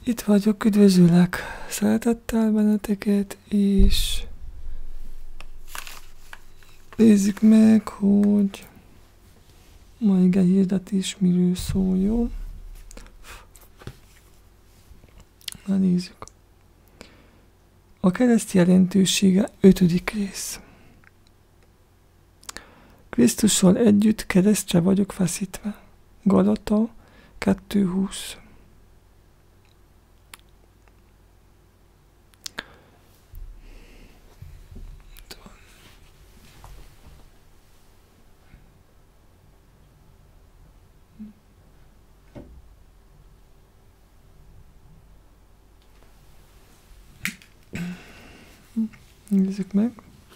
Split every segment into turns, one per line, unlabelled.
Itt vagyok, üdvözöllek szeretettel benneteket, és nézzük meg, hogy ma ige hirdetés miről szól, jó? Na nézzük. A kereszt jelentősége 5. rész. Krisztussal együtt keresztre vagyok feszítve. Galata 2:20. Nézzük meg.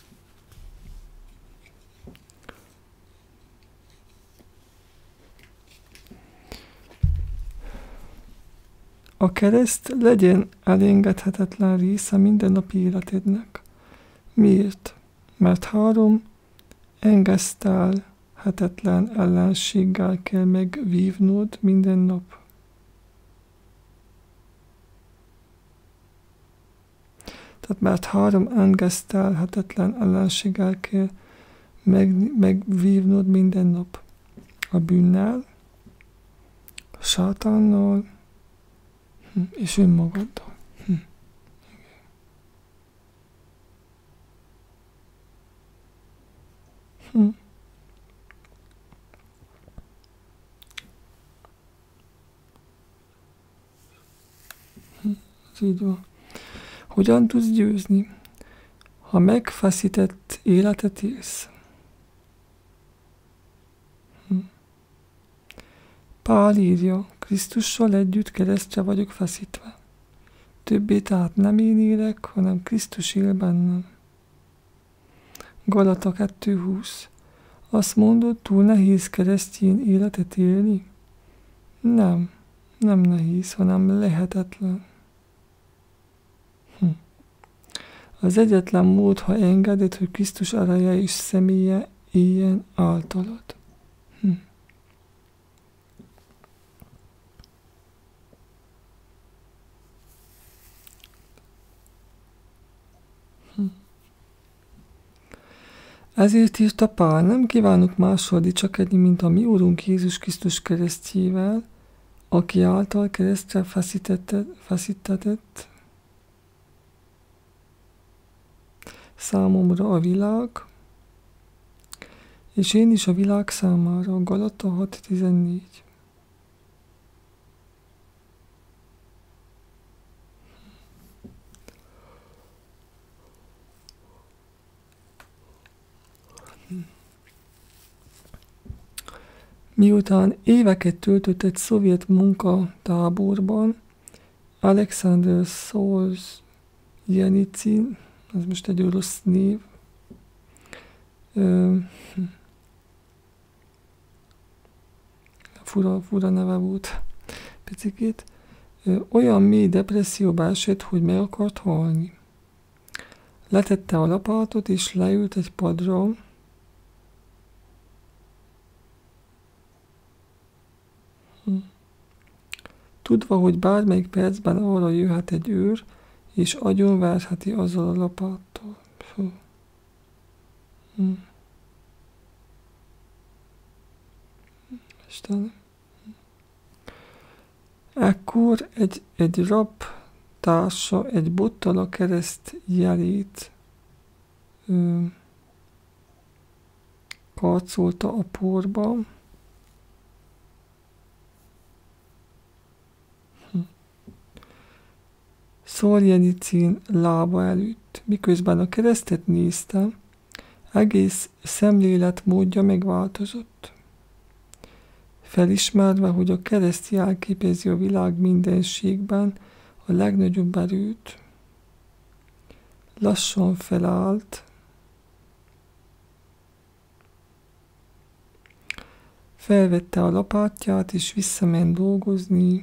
A kereszt legyen elengedhetetlen része mindennapi életednek. Miért? Mert 3 engesztelhetetlen ellenséggel kell megvívnod minden nap. Tehát mert 3 engesztelhetetlen ellenséggel kell megvívnod minden nap. A bűnnel, a sátánnal, és önmagaddal. Ez így van. Hogyan tudsz győzni? Ha megfeszített életet élsz. Pál írja, Krisztussal együtt keresztre vagyok feszítve. Többé tehát nem én élek, hanem Krisztus él bennem. Galata 2:20. Azt mondod, túl nehéz keresztény életet élni? Nem nehéz, hanem lehetetlen. Az egyetlen mód, ha engeded, hogy Krisztus ereje és személye éljen általad. Ezért írta Pál, nem kívánok mással dicsekedni, mint a mi Úrunk Jézus Krisztus keresztjével, aki által keresztre feszítetett számomra a világ, és én is a világ számára. Galata 6:14. Miután éveket töltött egy szovjet munkatáborban, Alexander Solzhenitsyn, ez most egy orosz név, fura neve volt picikét, olyan mély depresszióba esett, hogy meg akart halni. Letette a lapátot és leült egy padra. Tudva, hogy bármelyik percben arra jöhet egy őr, és agyonverheti azzal a lapáttal. Istenem. Ekkor egy rab társa egy bottal a kereszt jelét karcolta a porba. Solzhenitsyn lába előtt, miközben a keresztet nézte, egész szemléletmódja megváltozott. Felismerve, hogy a kereszt jelképezi a világ mindenségben a legnagyobb erőt, lassan felállt, felvette a lapátját és visszament dolgozni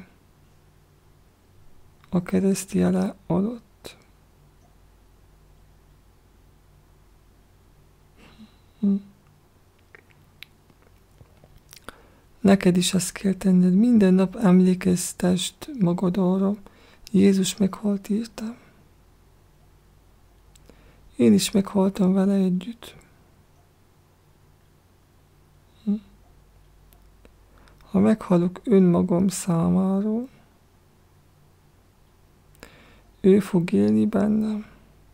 a kereszt jele alatt. Neked is ezt kell tenned. Minden nap emlékeztesd magad arra, Jézus meghalt értem. Én is meghaltam vele együtt. Ha meghalok önmagam számáról, ő fog élni bennem.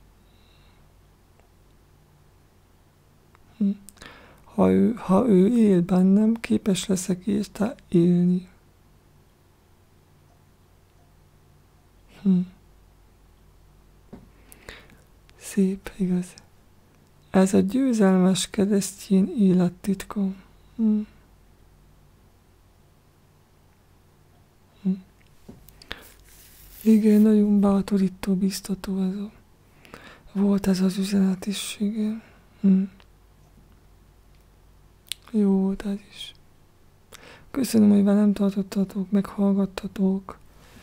Ha ő él bennem, képes leszek érte élni. Szép, igaz. Ez a győzelmes keresztény élettitka. Igen, nagyon bátorító, biztató volt ez az üzenet is, igen. Jó volt ez is. Köszönöm, hogy velem tartottatok, meghallgattatok,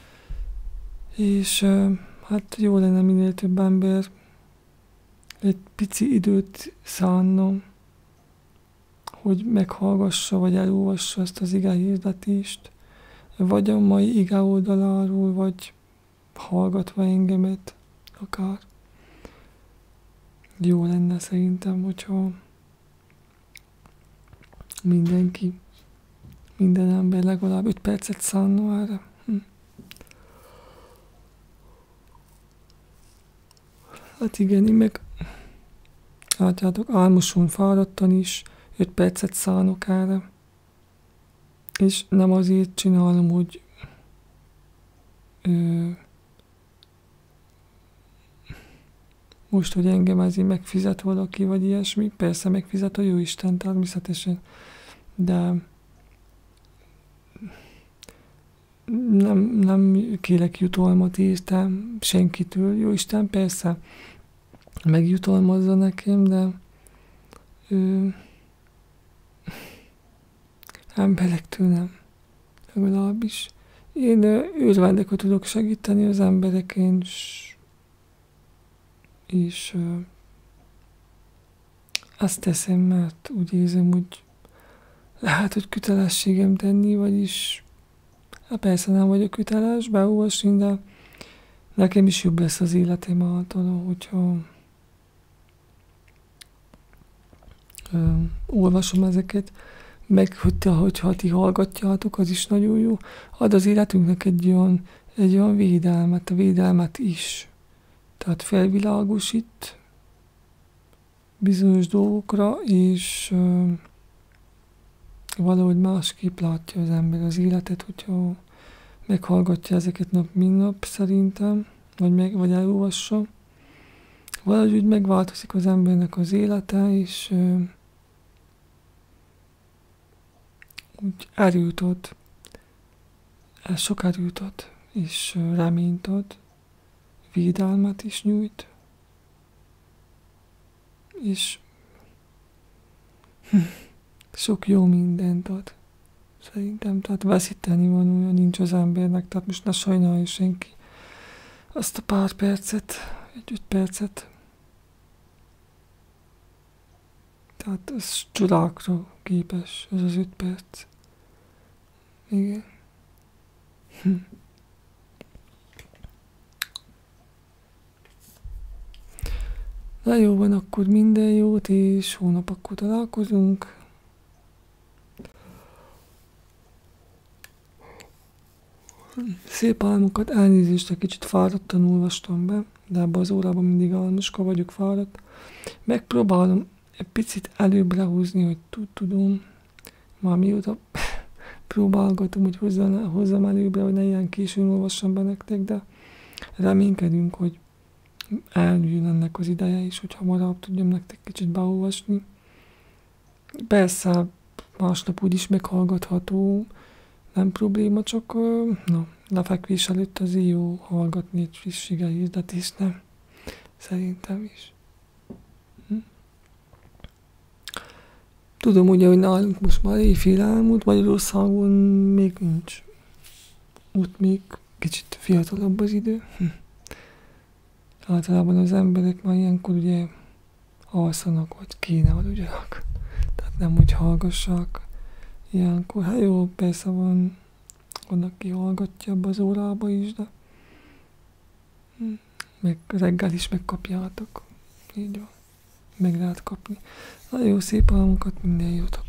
és hát jó lenne minél több ember egy pici időt szánnom, hogy meghallgassa, vagy elolvassa ezt az ige hirdetést, vagy a mai ige oldaláról, vagy hallgatva engemet akár. Jó lenne szerintem, hogyha mindenki, minden ember legalább 5 percet szánna erre. Hát igen, én meg látjátok, álmoson fáradtan is 5 percet szánok erre. És nem azért csinálom, hogy most, hogy engem ezért megfizet valaki, vagy ilyesmi. Persze megfizet a Jóisten természetesen, de nem kérek jutalmat értem senkitől. Jóisten persze megjutalmazza nekem, de emberektől nem. Legalábbis. Én örvendek, hogy tudok segíteni az embereken, és azt teszem, mert úgy érzem, hogy lehet, hogy kötelességem tenni, vagyis hát persze nem vagyok köteles beolvasni, de nekem is jobb lesz az életem által, hogyha olvasom ezeket, meg hogyha ti hallgatjátok, az is nagyon jó. Ad az életünknek egy olyan védelmet, a védelmet is. Tehát felvilágosít bizonyos dolgokra, és valahogy másképp látja az ember az életet, hogyha meghallgatja ezeket nap, mint nap szerintem, vagy elolvassa. Valahogy úgy megváltozik az embernek az élete, és úgy erőt ad, sok erőt ad, és reményt ad, védelmet is nyújt, és sok jó mindent ad. Szerintem, tehát veszíteni van olyan nincs az embernek, tehát most ne sajnálja senki azt a pár percet, egy 5 percet. Tehát ez csodákra képes, ez az 5 perc. Igen. Na jó van, akkor minden jót, és hónap akkor találkozunk. Szép álmokat, elnézést, egy kicsit fáradtan olvastam be, de ebben az órában mindig álmoska vagyok, fáradt. Megpróbálom egy picit előbbre húzni, hogy tudom. Már mióta próbálgatom, hogy hozzam előbbre, hogy ne ilyen későn olvassam be nektek, de reménykedünk, hogy eljön ennek az ideje is, hogy hamarabb tudjam nektek kicsit beolvasni. Persze másnap úgyis meghallgatható, nem probléma, csak lefekvés előtt azért jó hallgatni egy friss ige hirdetést, nem? Szerintem is. Tudom ugye, hogy nálunk most már éjfél elmúlt, Magyarországon még nincs. Ott még kicsit fiatalabb az idő. Általában az emberek már ilyenkor ugye alszanak, vagy kéne aludjanak. Tehát nem úgy hallgassák ilyenkor. Hát jó, persze van, aki hallgatja abba az órába is, de meg reggel is megkapjátok. Így van. Meg lehet kapni. Nagyon jó szép álmokat, minden jót.